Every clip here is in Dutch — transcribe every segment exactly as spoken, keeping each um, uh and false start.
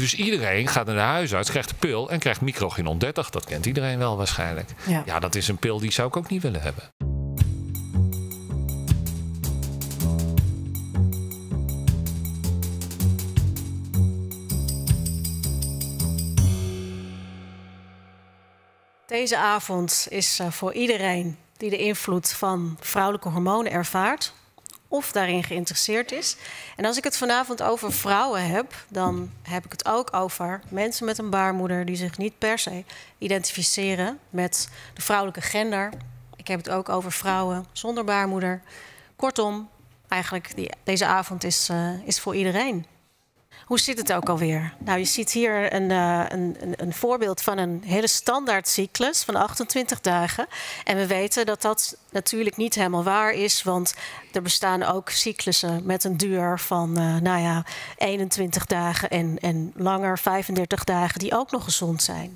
Dus iedereen gaat naar de huisarts, krijgt de pil en krijgt microgynon dertig. Dat kent iedereen wel waarschijnlijk. Ja. ja, dat is een pil die zou ik ook niet willen hebben. Deze avond is uh, voor iedereen die de invloed van vrouwelijke hormonen ervaart of daarin geïnteresseerd is. En als ik het vanavond over vrouwen heb, dan heb ik het ook over mensen met een baarmoeder die zich niet per se identificeren met de vrouwelijke gender. Ik heb het ook over vrouwen zonder baarmoeder. Kortom, eigenlijk die, deze avond is, uh, is voor iedereen. Hoe zit het ook alweer? Nou, je ziet hier een, uh, een, een voorbeeld van een hele standaard cyclus van achtentwintig dagen. En we weten dat dat natuurlijk niet helemaal waar is, want er bestaan ook cyclussen met een duur van uh, nou ja, eenentwintig dagen en, en langer, vijfendertig dagen, die ook nog gezond zijn.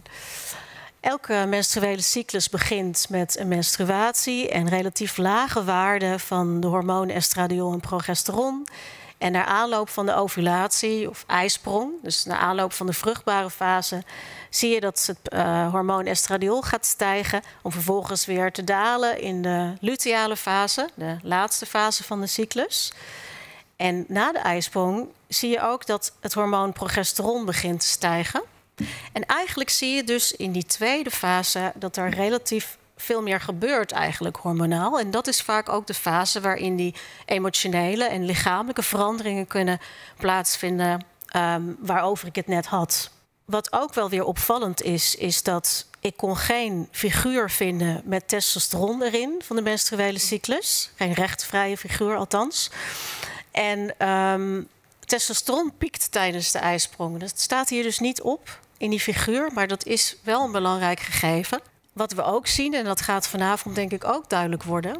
Elke menstruele cyclus begint met een menstruatie en relatief lage waarden van de hormonen estradiol en progesteron. En na aanloop van de ovulatie of eisprong, dus na aanloop van de vruchtbare fase, zie je dat het uh, hormoon estradiol gaat stijgen om vervolgens weer te dalen in de luteale fase, de laatste fase van de cyclus. En na de eisprong zie je ook dat het hormoon progesteron begint te stijgen. En eigenlijk zie je dus in die tweede fase dat er relatief veel meer gebeurt eigenlijk hormonaal. En dat is vaak ook de fase waarin die emotionele en lichamelijke veranderingen kunnen plaatsvinden, um, waarover ik het net had. Wat ook wel weer opvallend is, is dat ik kon geen figuur vinden met testosteron erin van de menstruele cyclus. Geen rechtvrije figuur althans. En um, testosteron piekt tijdens de eisprong. Dat staat hier dus niet op in die figuur, maar dat is wel een belangrijk gegeven. Wat we ook zien, en dat gaat vanavond denk ik ook duidelijk worden,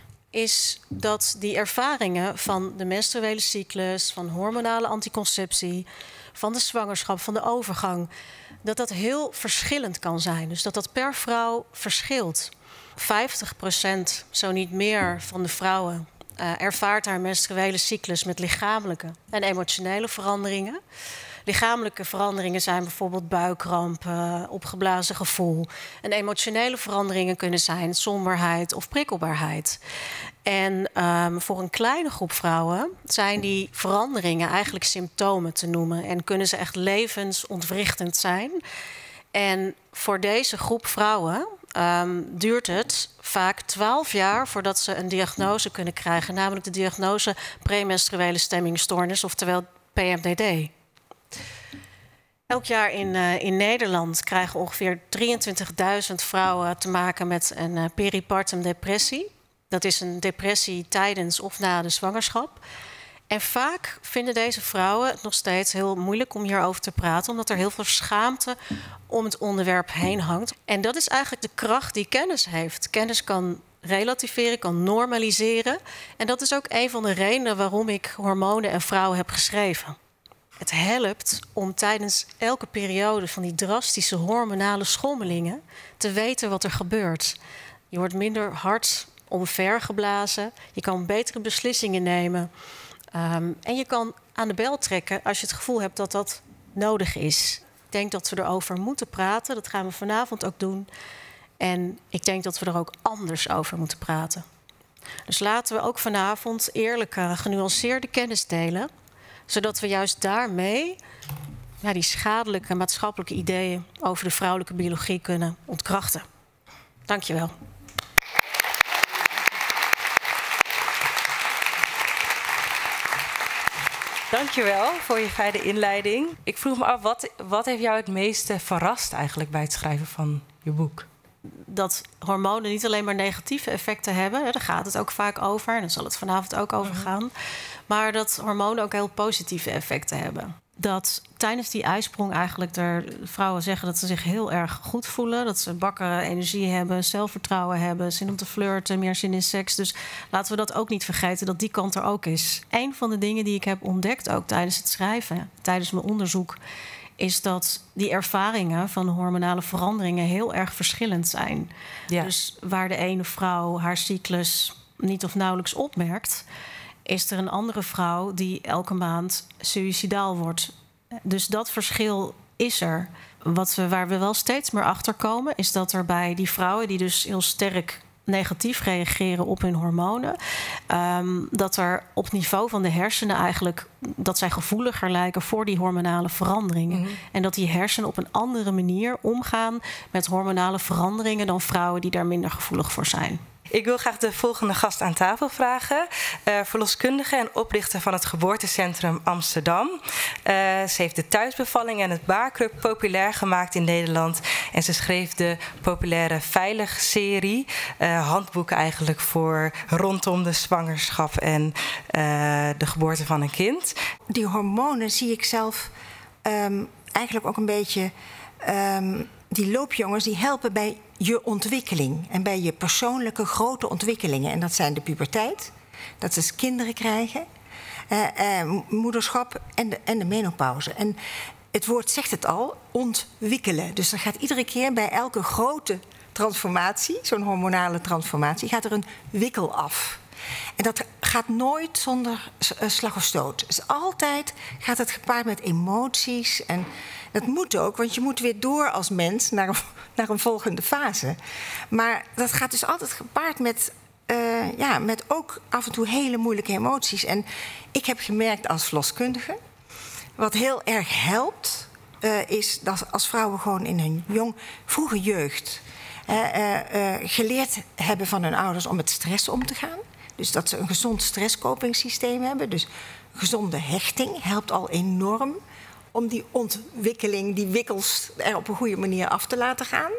is dat die ervaringen van de menstruele cyclus, van hormonale anticonceptie, van de zwangerschap, van de overgang, dat dat heel verschillend kan zijn. Dus dat dat per vrouw verschilt. vijftig procent, zo niet meer, van de vrouwen uh, ervaart haar menstruele cyclus met lichamelijke en emotionele veranderingen. Lichamelijke veranderingen zijn bijvoorbeeld buikkramp, opgeblazen gevoel. En emotionele veranderingen kunnen zijn somberheid of prikkelbaarheid. En um, voor een kleine groep vrouwen zijn die veranderingen eigenlijk symptomen te noemen. En kunnen ze echt levensontwrichtend zijn. En voor deze groep vrouwen um, duurt het vaak twaalf jaar voordat ze een diagnose kunnen krijgen. Namelijk de diagnose premenstruele stemmingstoornis, oftewel P M D D. Elk jaar in, uh, in Nederland krijgen ongeveer drieëntwintigduizend vrouwen te maken met een uh, peripartum depressie. Dat is een depressie tijdens of na de zwangerschap. En vaak vinden deze vrouwen het nog steeds heel moeilijk om hierover te praten, omdat er heel veel schaamte om het onderwerp heen hangt. En dat is eigenlijk de kracht die kennis heeft. Kennis kan relativeren, kan normaliseren. En dat is ook een van de redenen waarom ik Hormonen en Vrouwen heb geschreven. Het helpt om tijdens elke periode van die drastische hormonale schommelingen te weten wat er gebeurt. Je wordt minder hard omvergeblazen. Je kan betere beslissingen nemen. Um, en je kan aan de bel trekken als je het gevoel hebt dat dat nodig is. Ik denk dat we erover moeten praten. Dat gaan we vanavond ook doen. En ik denk dat we er ook anders over moeten praten. Dus laten we ook vanavond eerlijke, genuanceerde kennis delen, zodat we juist daarmee ja, die schadelijke maatschappelijke ideeën over de vrouwelijke biologie kunnen ontkrachten. Dank je wel. Dankjewel voor je fijne inleiding. Ik vroeg me af, wat, wat heeft jou het meeste verrast eigenlijk bij het schrijven van je boek? Dat hormonen niet alleen maar negatieve effecten hebben. Daar gaat het ook vaak over. En daar zal het vanavond ook over gaan. Maar dat hormonen ook heel positieve effecten hebben. Dat tijdens die ijsprong eigenlijk er vrouwen zeggen dat ze zich heel erg goed voelen. Dat ze bakken energie hebben, zelfvertrouwen hebben, zin om te flirten, meer zin in seks. Dus laten we dat ook niet vergeten, dat die kant er ook is. Een van de dingen die ik heb ontdekt ook tijdens het schrijven, tijdens mijn onderzoek, is dat die ervaringen van hormonale veranderingen heel erg verschillend zijn. Ja. Dus waar de ene vrouw haar cyclus niet of nauwelijks opmerkt, is er een andere vrouw die elke maand suïcidaal wordt Dus dat verschil is er. Wat we, waar we wel steeds meer achter komen, is dat er bij die vrouwen die dus heel sterk negatief reageren op hun hormonen, Um, dat er op niveau van de hersenen eigenlijk, dat zij gevoeliger lijken voor die hormonale veranderingen. Mm-hmm. En dat die hersenen op een andere manier omgaan met hormonale veranderingen dan vrouwen die daar minder gevoelig voor zijn. Ik wil graag de volgende gast aan tafel vragen. Uh, verloskundige en oprichter van het Geboortecentrum Amsterdam. Uh, ze heeft de thuisbevalling en het baarkruk populair gemaakt in Nederland. En ze schreef de populaire Veilig-serie. Uh, handboeken eigenlijk voor rondom de zwangerschap en uh, de geboorte van een kind. Die hormonen zie ik zelf um, eigenlijk ook een beetje... Um, die loopjongens die helpen bij je ontwikkeling en bij je persoonlijke grote ontwikkelingen. En dat zijn de puberteit, dat is kinderen krijgen, uh, uh, moederschap en de, en de menopauze. En het woord zegt het al, ontwikkelen. Dus er gaat iedere keer bij elke grote transformatie, zo'n hormonale transformatie, gaat er een wikkel af. En dat gaat nooit zonder slag of stoot. Dus altijd gaat het gepaard met emoties. En dat moet ook, want je moet weer door als mens naar een, naar een volgende fase. Maar dat gaat dus altijd gepaard met, uh, ja, met ook af en toe hele moeilijke emoties. En ik heb gemerkt als verloskundige, wat heel erg helpt, uh, is dat als vrouwen gewoon in hun jong, vroege jeugd uh, uh, uh, geleerd hebben van hun ouders om met stress om te gaan. Dus dat ze een gezond stresskopingssysteem hebben. Dus gezonde hechting helpt al enorm om die ontwikkeling, die wikkels er op een goede manier af te laten gaan.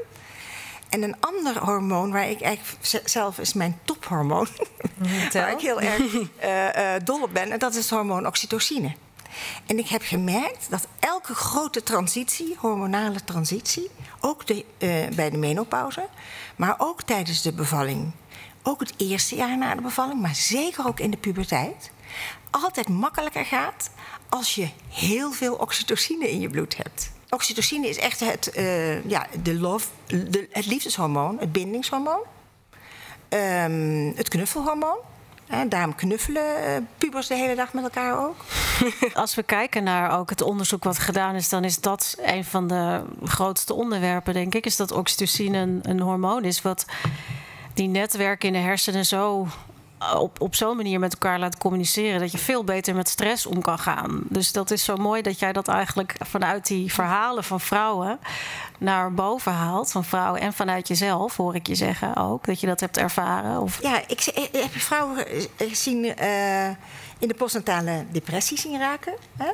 En een ander hormoon waar ik eigenlijk zelf is mijn tophormoon, waar ik heel erg uh, uh, dol op ben, en dat is het hormoon oxytocine. En ik heb gemerkt dat elke grote transitie, hormonale transitie, ook de, uh, bij de menopauze, maar ook tijdens de bevalling, ook het eerste jaar na de bevalling, maar zeker ook in de puberteit, altijd makkelijker gaat als je heel veel oxytocine in je bloed hebt. Oxytocine is echt het, uh, ja, de love, de, het liefdeshormoon, het bindingshormoon, um, het knuffelhormoon. En daarom knuffelen uh, pubers de hele dag met elkaar ook. Als we kijken naar ook het onderzoek wat gedaan is, dan is dat een van de grootste onderwerpen, denk ik, is dat oxytocine een, een hormoon is wat die netwerken in de hersenen zo op, op zo'n manier met elkaar laat communiceren dat je veel beter met stress om kan gaan. Dus dat is zo mooi dat jij dat eigenlijk vanuit die verhalen van vrouwen naar boven haalt. Van vrouwen en vanuit jezelf, hoor ik je zeggen ook. Dat je dat hebt ervaren. Of... Ja, ik, ik heb vrouwen gezien uh, in de postnatale depressie zien raken. Hè?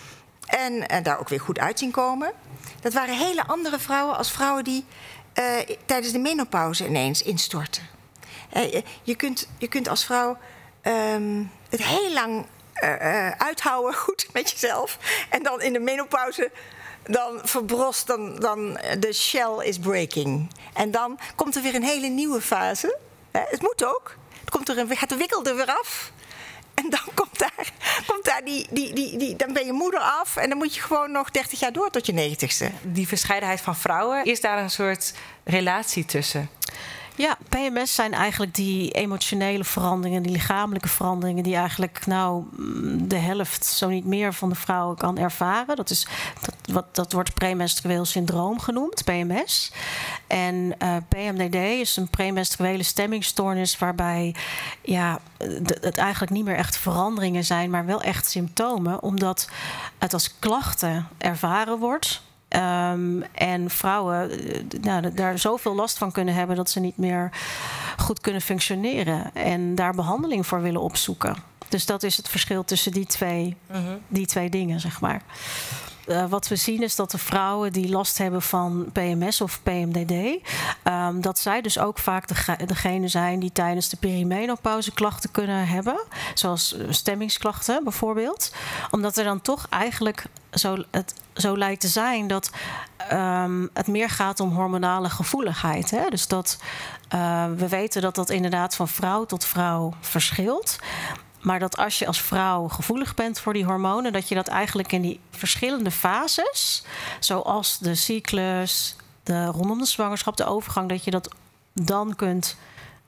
En uh, daar ook weer goed uit zien komen. Dat waren hele andere vrouwen als vrouwen die uh, tijdens de menopauze ineens instorten. Uh, je, kunt, je kunt als vrouw um, het heel lang uh, uh, uithouden, goed met jezelf. En dan in de menopauze, dan verbrost, dan, dan de shell is breaking. En dan komt er weer een hele nieuwe fase. Uh, het moet ook. Het komt er een, gaat de wikkel er weer af. En dan komt daar, komt daar die, die, die, die, dan ben je moeder af en dan moet je gewoon nog dertig jaar door tot je negentigste. Die verscheidenheid van vrouwen, is daar een soort relatie tussen? Ja, P M S zijn eigenlijk die emotionele veranderingen, die lichamelijke veranderingen die eigenlijk nou de helft, zo niet meer, van de vrouwen kan ervaren. Dat is dat, wat, dat wordt premenstrueel syndroom genoemd, P M S. En uh, P M D D is een premenstruele stemmingstoornis waarbij ja, de, het eigenlijk niet meer echt veranderingen zijn, maar wel echt symptomen, omdat het als klachten ervaren wordt. Um, en vrouwen nou, daar zoveel last van kunnen hebben dat ze niet meer goed kunnen functioneren en daar behandeling voor willen opzoeken. Dus dat is het verschil tussen die twee, mm-hmm. die twee dingen, zeg maar. Uh, wat we zien is dat de vrouwen die last hebben van P M S of P M D D, um, dat zij dus ook vaak de, degene zijn die tijdens de perimenopauze klachten kunnen hebben, zoals stemmingsklachten bijvoorbeeld, omdat er dan toch eigenlijk zo, het zo lijkt te zijn dat um, het meer gaat om hormonale gevoeligheid. Hè? Dus dat uh, we weten dat dat inderdaad van vrouw tot vrouw verschilt. Maar dat als je als vrouw gevoelig bent voor die hormonen, dat je dat eigenlijk in die verschillende fases, zoals de cyclus, de rondom de zwangerschap, de overgang, dat je dat dan kunt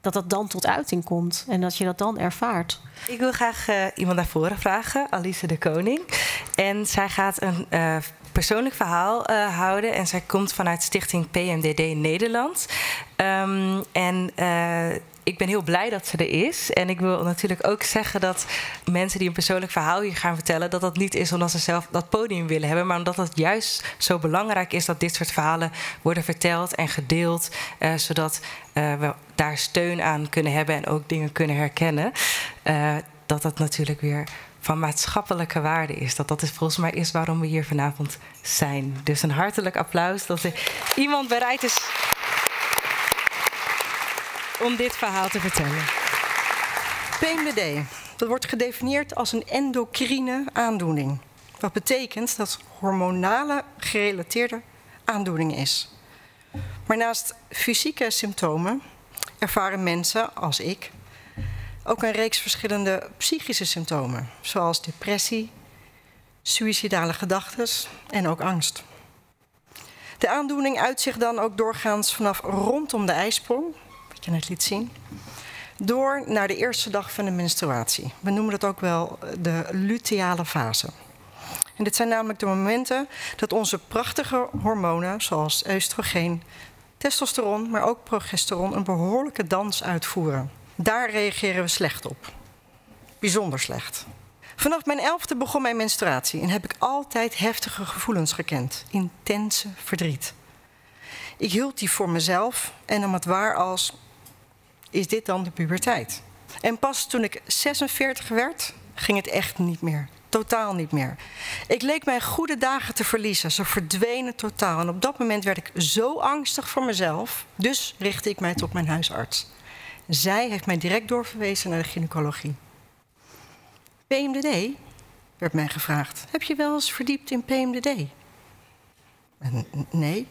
dat dat dan tot uiting komt en dat je dat dan ervaart. Ik wil graag uh, iemand naar voren vragen, Alice de Koning. En zij gaat een uh, persoonlijk verhaal uh, houden. En zij komt vanuit Stichting P M D D Nederland. Um, en uh, ik ben heel blij dat ze er is. En ik wil natuurlijk ook zeggen dat mensen die een persoonlijk verhaal hier gaan vertellen, dat dat niet is omdat ze zelf dat podium willen hebben, maar omdat het juist zo belangrijk is dat dit soort verhalen worden verteld en gedeeld, uh, zodat uh, we daar steun aan kunnen hebben en ook dingen kunnen herkennen. Uh, dat dat natuurlijk weer van maatschappelijke waarde is. Dat dat is volgens mij is waarom we hier vanavond zijn. Dus een hartelijk applaus dat er iemand bereid is om dit verhaal te vertellen. P M D D, dat wordt gedefinieerd als een endocrine aandoening. Wat betekent dat hormonale gerelateerde aandoening is. Maar naast fysieke symptomen ervaren mensen, als ik, ook een reeks verschillende psychische symptomen, zoals depressie, suïcidale gedachten en ook angst. De aandoening uit zich dan ook doorgaans vanaf rondom de ijsprong, wat je net liet zien, door naar de eerste dag van de menstruatie. We noemen dat ook wel de luteale fase. En dit zijn namelijk de momenten dat onze prachtige hormonen, zoals oestrogeen, testosteron, maar ook progesteron, een behoorlijke dans uitvoeren. Daar reageren we slecht op. Bijzonder slecht. Vanaf mijn elfde begon mijn menstruatie en heb ik altijd heftige gevoelens gekend. Intense verdriet. Ik hield die voor mezelf en nam het waar als, is dit dan de puberteit? En pas toen ik zesenveertig werd, ging het echt niet meer. Totaal niet meer. Ik leek mijn goede dagen te verliezen. Ze verdwenen totaal. En op dat moment werd ik zo angstig voor mezelf. Dus richtte ik mij tot mijn huisarts. Zij heeft mij direct doorverwezen naar de gynaecologie. P M D D, werd mij gevraagd. Heb je wel eens verdiept in P M D D? En nee.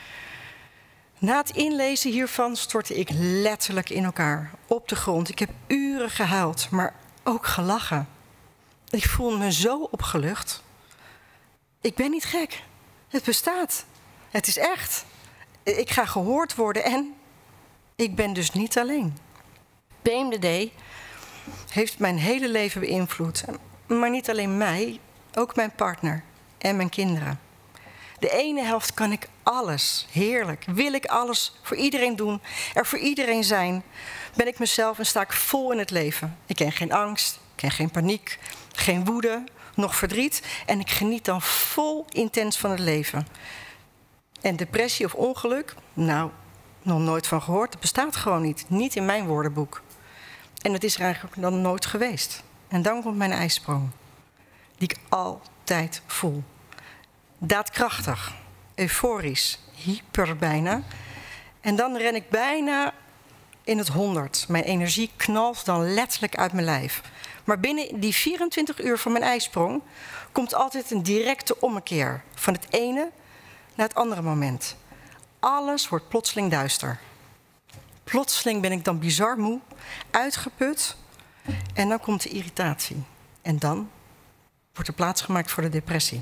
Na het inlezen hiervan stortte ik letterlijk in elkaar. Op de grond. Ik heb uren gehuild, maar ook gelachen. Ik voel me zo opgelucht. Ik ben niet gek. Het bestaat. Het is echt. Ik ga gehoord worden en ik ben dus niet alleen. P M D D heeft mijn hele leven beïnvloed. Maar niet alleen mij, ook mijn partner en mijn kinderen. De ene helft kan ik alles, heerlijk, wil ik alles voor iedereen doen, er voor iedereen zijn. Ben ik mezelf en sta ik vol in het leven. Ik ken geen angst, ik ken geen paniek, geen woede, nog verdriet. En ik geniet dan vol intens van het leven. En depressie of ongeluk, nou, nog nooit van gehoord. Het bestaat gewoon niet. Niet in mijn woordenboek. En het is er eigenlijk dan nooit geweest. En dan komt mijn ijsprong. Die ik altijd voel. Daadkrachtig, euforisch, hyper bijna. En dan ren ik bijna in het honderd. Mijn energie knalt dan letterlijk uit mijn lijf. Maar binnen die vierentwintig uur van mijn ijsprong komt altijd een directe ommekeer. Van het ene naar het andere moment. Alles wordt plotseling duister. Plotseling ben ik dan bizar moe, uitgeput. En dan komt de irritatie. En dan wordt er plaats gemaakt voor de depressie.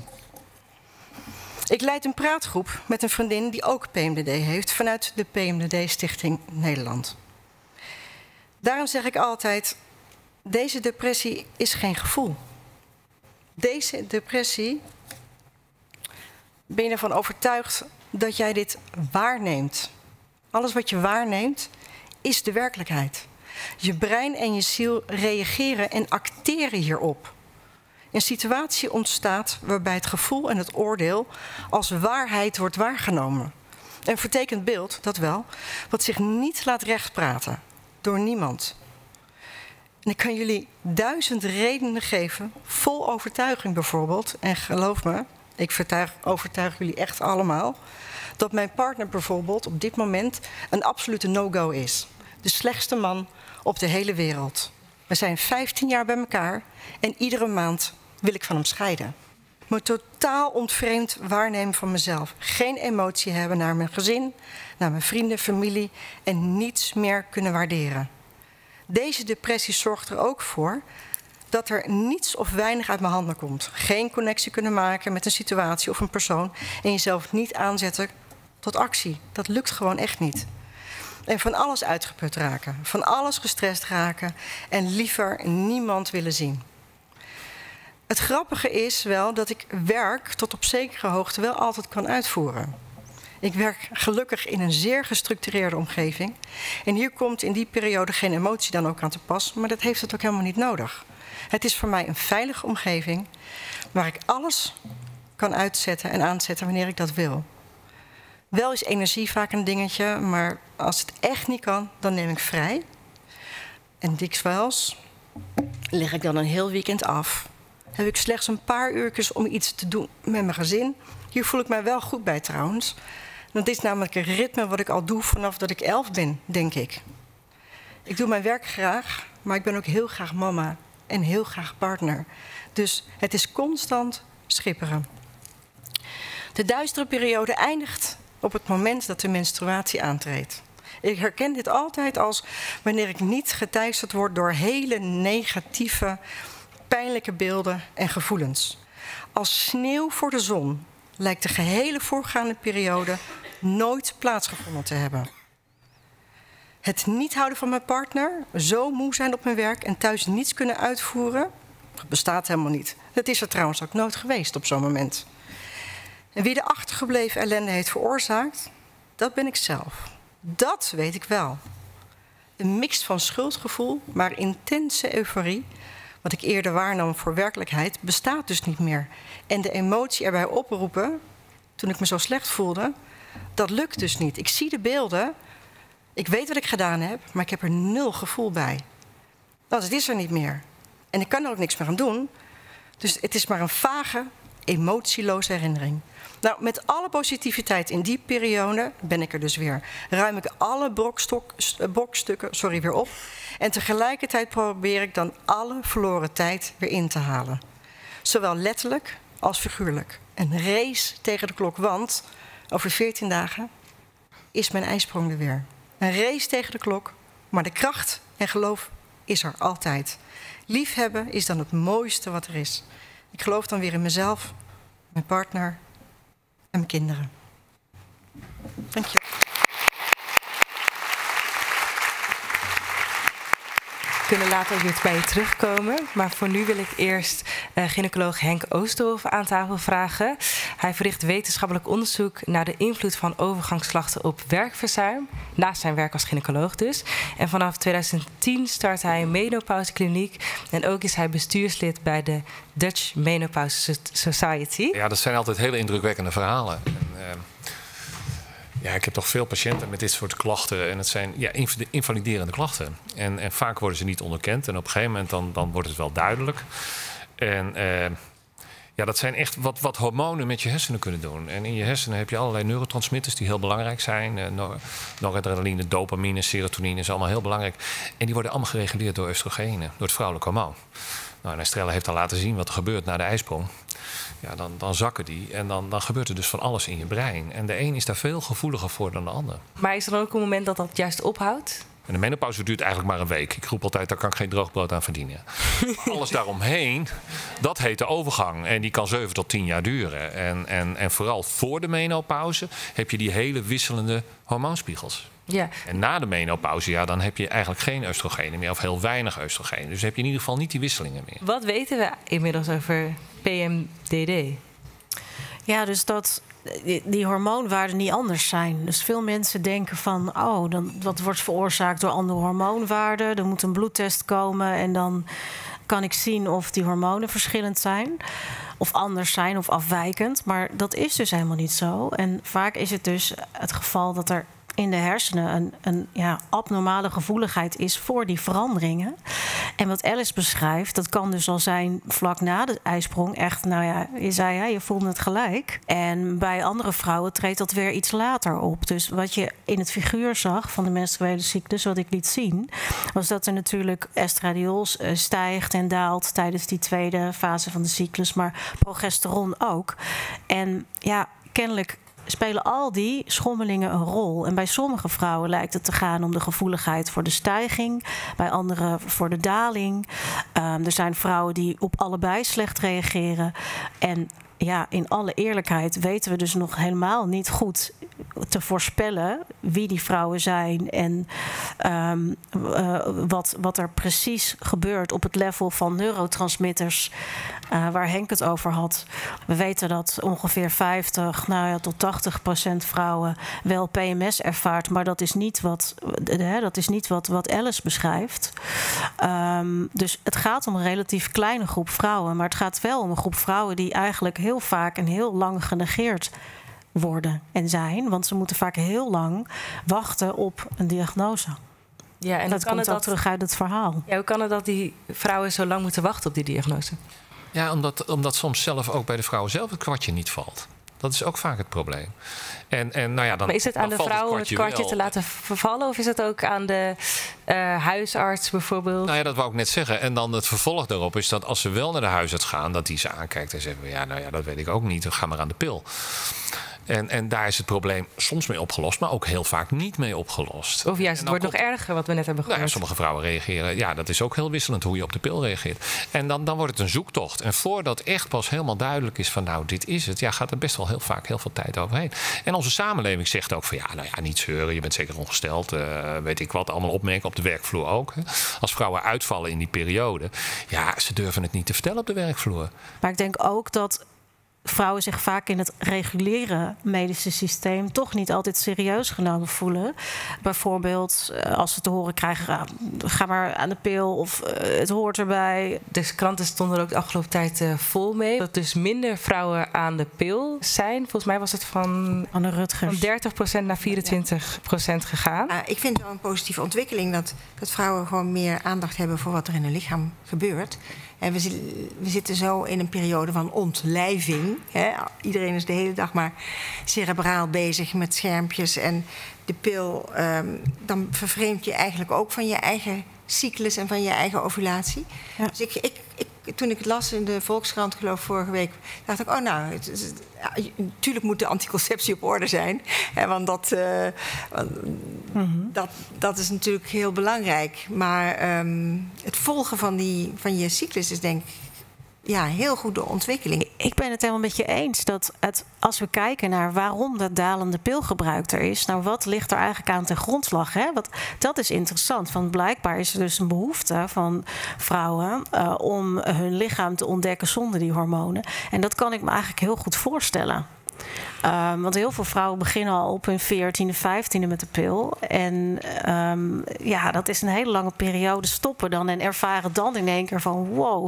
Ik leid een praatgroep met een vriendin die ook P M D D heeft vanuit de P M D D Stichting Nederland. Daarom zeg ik altijd, deze depressie is geen gevoel. Deze depressie, ben je ervan overtuigd dat jij dit waarneemt. Alles wat je waarneemt, is de werkelijkheid. Je brein en je ziel reageren en acteren hierop. Een situatie ontstaat waarbij het gevoel en het oordeel als waarheid wordt waargenomen. Een vertekend beeld, dat wel, wat zich niet laat rechtpraten door niemand. En ik kan jullie duizend redenen geven, vol overtuiging bijvoorbeeld. En geloof me, ik vertuig, overtuig jullie echt allemaal, dat mijn partner bijvoorbeeld op dit moment een absolute no-go is. De slechtste man op de hele wereld. We zijn vijftien jaar bij elkaar en iedere maand wil ik van hem scheiden. Me totaal ontvreemd waarnemen van mezelf. Geen emotie hebben naar mijn gezin, naar mijn vrienden, familie en niets meer kunnen waarderen. Deze depressie zorgt er ook voor dat er niets of weinig uit mijn handen komt. Geen connectie kunnen maken met een situatie of een persoon en jezelf niet aanzetten tot actie. Dat lukt gewoon echt niet. En van alles uitgeput raken. Van alles gestrest raken. En liever niemand willen zien. Het grappige is wel dat ik werk tot op zekere hoogte wel altijd kan uitvoeren. Ik werk gelukkig in een zeer gestructureerde omgeving. En hier komt in die periode geen emotie dan ook aan te pas. Maar dat heeft het ook helemaal niet nodig. Het is voor mij een veilige omgeving waar ik alles kan uitzetten en aanzetten wanneer ik dat wil. Wel is energie vaak een dingetje, maar als het echt niet kan, dan neem ik vrij. En dikwijls leg ik dan een heel weekend af. Heb ik slechts een paar uurtjes om iets te doen met mijn gezin. Hier voel ik mij wel goed bij trouwens. Dat is namelijk een ritme wat ik al doe vanaf dat ik elf ben, denk ik. Ik doe mijn werk graag, maar ik ben ook heel graag mama en heel graag partner. Dus het is constant schipperen. De duistere periode eindigt op het moment dat de menstruatie aantreedt. Ik herken dit altijd als wanneer ik niet geteisterd word door hele negatieve, pijnlijke beelden en gevoelens. Als sneeuw voor de zon lijkt de gehele voorgaande periode nooit plaatsgevonden te hebben. Het niet houden van mijn partner, zo moe zijn op mijn werk en thuis niets kunnen uitvoeren, dat bestaat helemaal niet. Dat is er trouwens ook nooit geweest op zo'n moment. En wie de achtergebleven ellende heeft veroorzaakt, dat ben ik zelf. Dat weet ik wel. Een mix van schuldgevoel, maar intense euforie, wat ik eerder waarnam voor werkelijkheid, bestaat dus niet meer. En de emotie erbij oproepen, toen ik me zo slecht voelde, dat lukt dus niet. Ik zie de beelden, ik weet wat ik gedaan heb, maar ik heb er nul gevoel bij. Want het is er niet meer. En ik kan er ook niks meer aan doen. Dus het is maar een vage, emotieloze herinnering. Nou, met alle positiviteit in die periode ben ik er dus weer. Ruim ik alle brokstok, brokstukken sorry, weer op. En tegelijkertijd probeer ik dan alle verloren tijd weer in te halen. Zowel letterlijk als figuurlijk. Een race tegen de klok, want over veertien dagen is mijn ijsprong er weer. Een race tegen de klok, maar de kracht en geloof is er altijd. Liefhebben is dan het mooiste wat er is. Ik geloof dan weer in mezelf, mijn partner en mijn kinderen. Dank je. We kunnen later ook weer bij je terugkomen. Maar voor nu wil ik eerst uh, gynaecoloog Henk Oosterhoff aan tafel vragen. Hij verricht wetenschappelijk onderzoek naar de invloed van overgangsklachten op werkverzuim. Naast zijn werk als gynaecoloog dus. En vanaf twintig tien start hij een menopauzekliniek. En ook is hij bestuurslid bij de Dutch Menopause Society. Ja, dat zijn altijd hele indrukwekkende verhalen. En, uh... Ja, ik heb toch veel patiënten met dit soort klachten. En het zijn ja, invaliderende klachten. En, en vaak worden ze niet onderkend. En op een gegeven moment dan, dan wordt het wel duidelijk. En uh, ja, dat zijn echt wat, wat hormonen met je hersenen kunnen doen. En in je hersenen heb je allerlei neurotransmitters die heel belangrijk zijn. Uh, nor noradrenaline, dopamine, serotonine is allemaal heel belangrijk. En die worden allemaal gereguleerd door oestrogenen, door het vrouwelijk hormoon. Nou, en Estrella heeft al laten zien wat er gebeurt na de ijsprong. Ja, dan, dan zakken die en dan, dan gebeurt er dus van alles in je brein. En de een is daar veel gevoeliger voor dan de ander. Maar is er dan ook een moment dat dat juist ophoudt? En de menopauze duurt eigenlijk maar een week. Ik roep altijd, daar kan ik geen droogbrood aan verdienen. Alles daaromheen, dat heet de overgang. En die kan zeven tot tien jaar duren. En, en, en vooral voor de menopauze heb je die hele wisselende hormoonspiegels. Ja. En na de menopauze, ja, dan heb je eigenlijk geen oestrogenen meer. Of heel weinig oestrogenen. Dus heb je in ieder geval niet die wisselingen meer. Wat weten we inmiddels over P M D D? Ja, dus dat die, die hormoonwaarden niet anders zijn. Dus veel mensen denken van, oh, dan, dat wordt veroorzaakt door andere hormoonwaarden. Er moet een bloedtest komen en dan kan ik zien of die hormonen verschillend zijn. Of anders zijn of afwijkend. Maar dat is dus helemaal niet zo. En vaak is het dus het geval dat er in de hersenen een, een ja, abnormale gevoeligheid is voor die veranderingen. En wat Alice beschrijft, dat kan dus al zijn vlak na de ijsprong. Echt, nou ja, je zei, hè, je voelde het gelijk. En bij andere vrouwen treedt dat weer iets later op. Dus wat je in het figuur zag van de menstruele cyclus, wat ik liet zien, was dat er natuurlijk estradiol stijgt en daalt tijdens die tweede fase van de cyclus, maar progesteron ook. En ja, kennelijk spelen al die schommelingen een rol. En bij sommige vrouwen lijkt het te gaan om de gevoeligheid voor de stijging. Bij anderen voor de daling. Um, er zijn vrouwen die op allebei slecht reageren. En ja, in alle eerlijkheid weten we dus nog helemaal niet goed te voorspellen wie die vrouwen zijn en um, uh, wat, wat er precies gebeurt op het level van neurotransmitters, uh, waar Henk het over had. We weten dat ongeveer vijftig nou ja, tot tachtig procent vrouwen wel P M S ervaart, maar dat is niet wat, uh, dat is niet wat, wat Alice beschrijft. Um, dus het gaat om een relatief kleine groep vrouwen, maar het gaat wel om een groep vrouwen die eigenlijk heel vaak en heel lang genegeerd worden en zijn. Want ze moeten vaak heel lang wachten op een diagnose. Ja, en dat kan komt het ook dat, terug uit het verhaal. Ja, hoe kan het dat die vrouwen zo lang moeten wachten op die diagnose? Ja, omdat, omdat soms zelf ook bij de vrouwen zelf het kwartje niet valt. Dat is ook vaak het probleem. En, en, nou ja, dan, maar is het aan de vrouw om het kwartje wel te laten vervallen? Of is het ook aan de uh, huisarts bijvoorbeeld? Nou ja, dat wou ik net zeggen. En dan het vervolg daarop is dat als ze wel naar de huisarts gaan, dat die ze aankijkt en zegt, ja, nou ja, dat weet ik ook niet. Dan ga maar aan de pil. En, en daar is het probleem soms mee opgelost, maar ook heel vaak niet mee opgelost. Of juist, het wordt nog erger, wat we net hebben gehoord. Nou ja, sommige vrouwen reageren, ja, dat is ook heel wisselend hoe je op de pil reageert. En dan, dan wordt het een zoektocht. En voordat echt pas helemaal duidelijk is van, nou, dit is het, ja, gaat er best wel heel vaak heel veel tijd overheen. En onze samenleving zegt ook van, ja, nou ja, niet zeuren, je bent zeker ongesteld, uh, weet ik wat, allemaal opmerken op de werkvloer ook. Hè. Als vrouwen uitvallen in die periode, ja, ze durven het niet te vertellen op de werkvloer. Maar ik denk ook dat vrouwen zich vaak in het reguliere medische systeem toch niet altijd serieus genomen voelen. Bijvoorbeeld als ze te horen krijgen, ga maar aan de pil of uh, het hoort erbij. De kranten stonden er ook de afgelopen tijd uh, vol mee. Dat dus minder vrouwen aan de pil zijn. Volgens mij was het van, Anne Rutgers. van dertig procent naar vierentwintig procent gegaan. Uh, ik vind het wel een positieve ontwikkeling dat, dat vrouwen gewoon meer aandacht hebben voor wat er in hun lichaam gebeurt. En we, we zitten zo in een periode van ontlijving. Hè. Iedereen is de hele dag maar cerebraal bezig met schermpjes. En de pil, um, dan vervreemd je eigenlijk ook van je eigen cyclus en van je eigen ovulatie. Ja. Dus ik, ik, ik, toen ik het las in de Volkskrant, geloof ik, vorige week, dacht ik, oh nou, het, het, ja, natuurlijk moet de anticonceptie op orde zijn. Hè, want dat, uh, want mm-hmm. dat, dat is natuurlijk heel belangrijk. Maar um, het volgen van, die, van je cyclus is denk ik ja, heel goede ontwikkeling. Ik ben het helemaal met je eens dat het, als we kijken naar waarom dat dalende pilgebruik er is, nou wat ligt er eigenlijk aan ten grondslag? Hè? Wat, dat is interessant, want blijkbaar is er dus een behoefte van vrouwen uh, om hun lichaam te ontdekken zonder die hormonen. En dat kan ik me eigenlijk heel goed voorstellen. Um, want heel veel vrouwen beginnen al op hun veertiende, vijftiende met de pil. En um, ja, dat is een hele lange periode stoppen dan en ervaren dan in één keer van wow,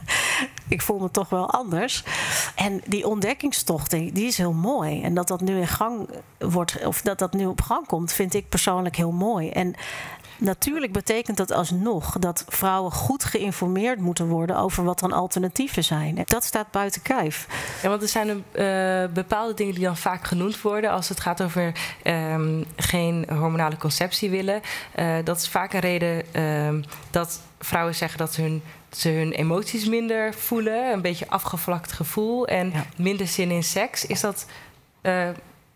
ik voel me toch wel anders. En die ontdekkingstocht, die is heel mooi. En dat dat nu in gang wordt, of dat dat nu op gang komt, vind ik persoonlijk heel mooi. En natuurlijk betekent dat alsnog dat vrouwen goed geïnformeerd moeten worden over wat dan alternatieven zijn. Dat staat buiten kijf. Ja, want er zijn uh, bepaalde dingen die dan vaak genoemd worden als het gaat over um, geen hormonale conceptie willen. Uh, dat is vaak een reden um, dat vrouwen zeggen dat hun, ze hun emoties minder voelen, een beetje afgevlakt gevoel en ja. minder zin in seks. Is dat Uh,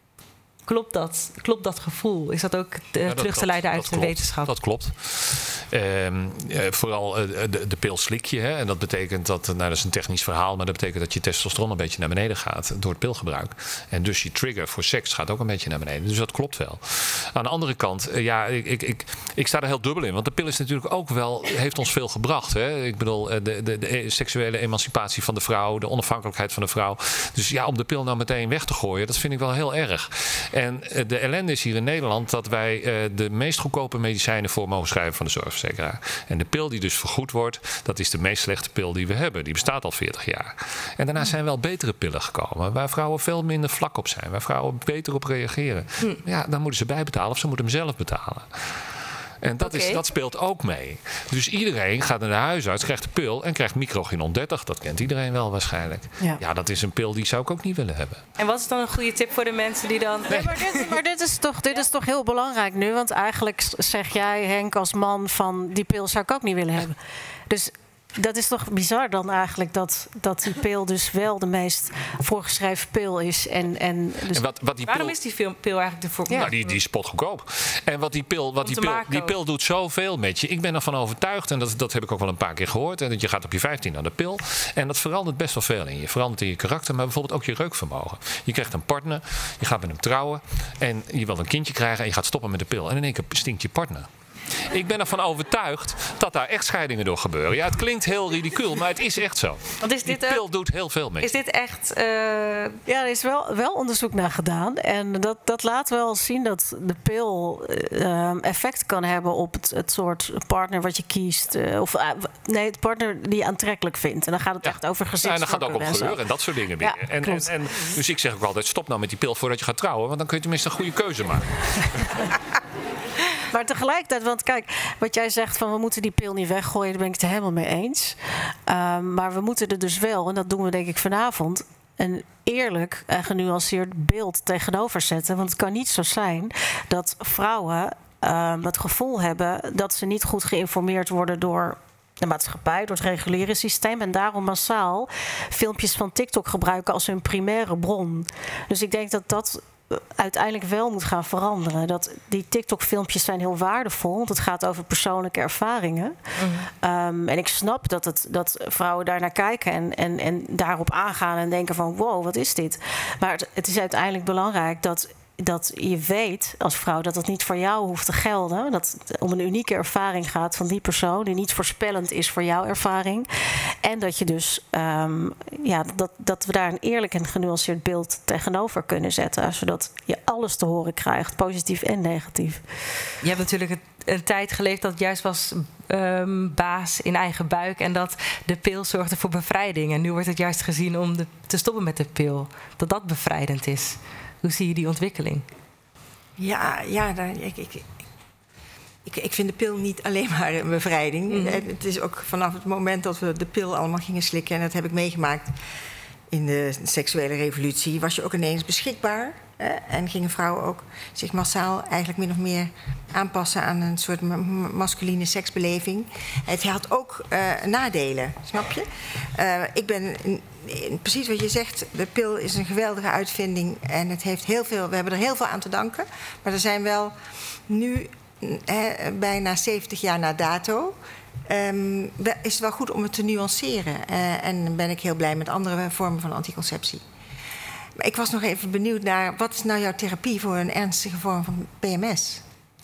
Klopt dat, klopt dat gevoel? Is dat ook uh, ja, terug te leiden uit de klopt, wetenschap? Dat klopt. Uh, uh, vooral uh, de, de pil slik je. Hè, en dat betekent dat, nou dat is een technisch verhaal, maar dat betekent dat je testosteron een beetje naar beneden gaat door het pilgebruik. En dus je trigger voor seks gaat ook een beetje naar beneden. Dus dat klopt wel. Aan de andere kant, uh, ja, ik, ik, ik, ik sta er heel dubbel in. Want de pil is natuurlijk ook wel, heeft ons veel gebracht. Hè. Ik bedoel, de, de, de seksuele emancipatie van de vrouw, de onafhankelijkheid van de vrouw. Dus ja, om de pil nou meteen weg te gooien, dat vind ik wel heel erg. En de ellende is hier in Nederland dat wij uh, de meest goedkope medicijnen voor mogen schrijven van de zorgverzekeraar. En de pil die dus vergoed wordt, dat is de meest slechte pil die we hebben. Die bestaat al veertig jaar. En daarna zijn wel betere pillen gekomen, waar vrouwen veel minder vlak op zijn, waar vrouwen beter op reageren. Hm. Ja, dan moeten ze bijbetalen of ze moeten hem zelf betalen. En dat, okay. is, dat speelt ook mee. Dus iedereen gaat naar de huisarts, krijgt de pil en krijgt microginon dertig. Dat kent iedereen wel waarschijnlijk. Ja. ja, dat is een pil die zou ik ook niet willen hebben. En wat is dan een goede tip voor de mensen die dan... Nee. Nee, maar dit, maar dit, is toch, dit is toch heel belangrijk nu. Want eigenlijk zeg jij, Henk, als man van die pil zou ik ook niet willen hebben. Dus dat is toch bizar dan eigenlijk dat, dat die pil dus wel de meest voorgeschreven pil is. En, en, dus en wat, wat die Waarom pil, is die pil eigenlijk de voor? Ja. Nou, die, die is spotgoedkoop. En wat die pil, wat Om die te pil, maken die ook. pil doet zoveel met je. Ik ben ervan overtuigd, en dat, dat heb ik ook wel een paar keer gehoord. En dat je gaat op je vijftien aan de pil. En dat verandert best wel veel in je. Verandert in je karakter, maar bijvoorbeeld ook je reukvermogen. Je krijgt een partner, je gaat met hem trouwen. En je wilt een kindje krijgen en je gaat stoppen met de pil. En in één keer stinkt je partner. Ik ben ervan overtuigd dat daar echtscheidingen door gebeuren. Ja, het klinkt heel ridicuul, maar het is echt zo. Want is Die dit, pil ook, doet heel veel mee. is dit echt... Uh, ja, er is wel, wel onderzoek naar gedaan. En dat, dat laat wel zien dat de pil uh, effect kan hebben op het, het soort partner wat je kiest. Uh, of uh, nee, het partner die je aantrekkelijk vindt. En dan gaat het Ja. echt over Ja, en dan gezichtsdrukken. gaat het ook om geur en dat soort dingen weer. Ja, en, en, en, dus ik zeg ook altijd, stop nou met die pil voordat je gaat trouwen. Want dan kun je tenminste een goede keuze maken. Maar tegelijkertijd, want kijk, wat jij zegt van we moeten die pil niet weggooien, daar ben ik het helemaal mee eens. Um, maar we moeten er dus wel, en dat doen we denk ik vanavond, een eerlijk en genuanceerd beeld tegenover zetten. Want het kan niet zo zijn dat vrouwen um, het gevoel hebben dat ze niet goed geïnformeerd worden door de maatschappij, door het reguliere systeem, en daarom massaal filmpjes van TikTok gebruiken als hun primaire bron. Dus ik denk dat dat uiteindelijk wel moet gaan veranderen. Dat die TikTok-filmpjes zijn heel waardevol, want het gaat over persoonlijke ervaringen. Mm-hmm. Um, en ik snap dat, het, dat vrouwen daar naar kijken en, en, en daarop aangaan en denken van wow, wat is dit? Maar het, het is uiteindelijk belangrijk dat dat je weet als vrouw dat het niet voor jou hoeft te gelden. Dat het om een unieke ervaring gaat van die persoon die niet voorspellend is voor jouw ervaring. En dat je dus um, ja, dat, dat we daar een eerlijk en genuanceerd beeld tegenover kunnen zetten. Zodat je alles te horen krijgt, positief en negatief. Je hebt natuurlijk een, een tijd geleefd dat het juist was um, baas in eigen buik. En dat de pil zorgde voor bevrijding. En nu wordt het juist gezien om de, te stoppen met de pil. Dat dat bevrijdend is. Hoe zie je die ontwikkeling? Ja, ja daar, ik, ik, ik, ik vind de pil niet alleen maar een bevrijding. Mm-hmm. Het is ook vanaf het moment dat we de pil allemaal gingen slikken, en dat heb ik meegemaakt in de seksuele revolutie, was je ook ineens beschikbaar. Eh, en gingen vrouwen ook zich massaal eigenlijk min of meer aanpassen aan een soort ma- masculine seksbeleving. Het had ook uh, nadelen, snap je? Uh, ik ben in, in, precies wat je zegt, de pil is een geweldige uitvinding en het heeft heel veel, we hebben er heel veel aan te danken. Maar er zijn wel nu, eh, bijna zeventig jaar na dato, Um, is het wel goed om het te nuanceren. Uh, en ben ik heel blij met andere vormen van anticonceptie. Maar ik was nog even benieuwd naar, wat is nou jouw therapie voor een ernstige vorm van P M S?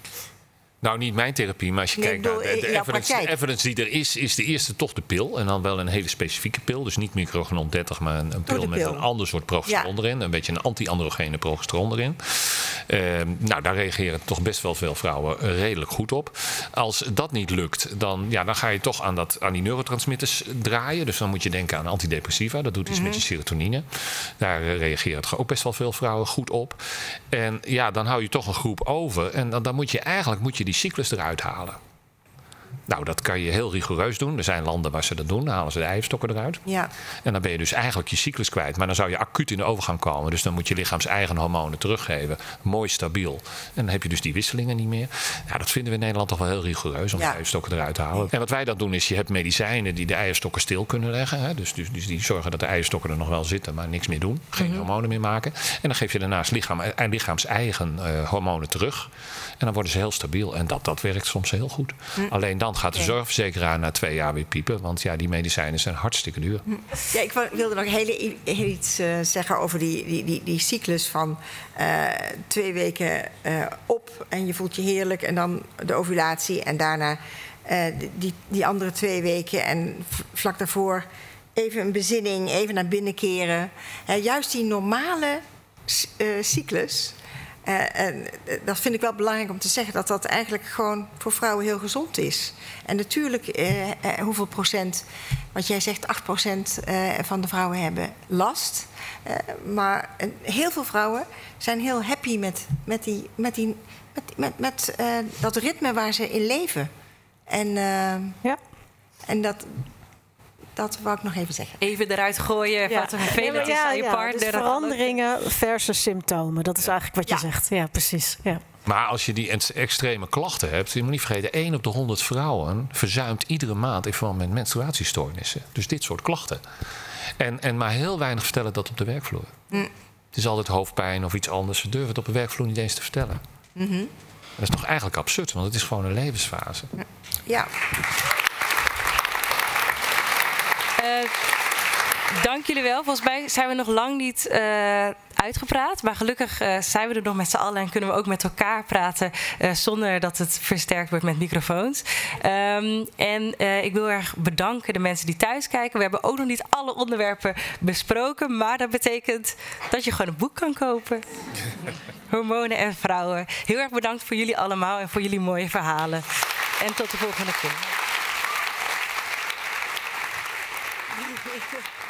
Nou, niet mijn therapie, maar als je Nee, kijkt bedoel, naar de, de jouw evidence, de evidence die er is, is de eerste toch de pil. En dan wel een hele specifieke pil. Dus niet microgenon dertig, maar een, een pil, pil met een ander soort progesteron ja. erin. Een beetje een anti-androgene progesteron erin. Uh, nou, daar reageren toch best wel veel vrouwen redelijk goed op. Als dat niet lukt, dan, ja, dan ga je toch aan, dat, aan die neurotransmitters draaien. Dus dan moet je denken aan antidepressiva. Dat doet iets mm-hmm. met je serotonine. Daar uh, reageren ook best wel veel vrouwen goed op. En ja, dan hou je toch een groep over. En dan, dan moet je eigenlijk moet je die cyclus eruit halen. Nou, dat kan je heel rigoureus doen. Er zijn landen waar ze dat doen. Dan halen ze de eierstokken eruit. Ja. En dan ben je dus eigenlijk je cyclus kwijt. Maar dan zou je acuut in de overgang komen. Dus dan moet je lichaams eigen hormonen teruggeven. Mooi stabiel. En dan heb je dus die wisselingen niet meer. Nou, dat vinden we in Nederland toch wel heel rigoureus om ja. de eierstokken eruit te halen. En wat wij dan doen is, je hebt medicijnen die de eierstokken stil kunnen leggen. Hè? Dus, dus, dus die zorgen dat de eierstokken er nog wel zitten, maar niks meer doen. Geen mm-hmm. hormonen meer maken. En dan geef je daarnaast lichaam, lichaams eigen uh, hormonen terug. En dan worden ze heel stabiel. En dat, dat werkt soms heel goed. Mm. Alleen dan gaat de zorgverzekeraar na twee jaar weer piepen. Want ja, die medicijnen zijn hartstikke duur. Ja, ik wilde nog heel, heel iets uh, zeggen over die, die, die, die cyclus van uh, twee weken uh, op en je voelt je heerlijk. En dan de ovulatie en daarna uh, die, die andere twee weken. En vlak daarvoor even een bezinning, even naar binnen keren. Uh, juist die normale uh, cyclus. Uh, en dat vind ik wel belangrijk om te zeggen, dat dat eigenlijk gewoon voor vrouwen heel gezond is. En natuurlijk, uh, uh, hoeveel procent, wat jij zegt, acht procent uh, van de vrouwen hebben last. Uh, maar uh, heel veel vrouwen zijn heel happy met, met, die, met, die, met, met, met uh, dat ritme waar ze in leven. En, uh, ja. en dat... Dat wou ik nog even zeggen. Even eruit gooien ja. wat er vervelend is ja, aan je ja, partner. Dus veranderingen versus symptomen. Dat is ja. eigenlijk wat je ja. zegt. Ja, precies. Ja. Maar als je die extreme klachten hebt, je moet niet vergeten, één op de honderd vrouwen verzuimt iedere maand in verband met menstruatiestoornissen. Dus dit soort klachten. En, en maar heel weinig vertellen dat op de werkvloer. Mm. Het is altijd hoofdpijn of iets anders. Ze durven het op de werkvloer niet eens te vertellen. Mm-hmm. Dat is toch eigenlijk absurd, want het is gewoon een levensfase. Ja. Uh, dank jullie wel. Volgens mij zijn we nog lang niet uh, uitgepraat. Maar gelukkig uh, zijn we er nog met z'n allen en kunnen we ook met elkaar praten uh, zonder dat het versterkt wordt met microfoons. Um, en uh, ik wil erg bedanken de mensen die thuis kijken. We hebben ook nog niet alle onderwerpen besproken, maar dat betekent dat je gewoon een boek kan kopen. Hormonen en vrouwen. Heel erg bedankt voor jullie allemaal en voor jullie mooie verhalen. En tot de volgende keer.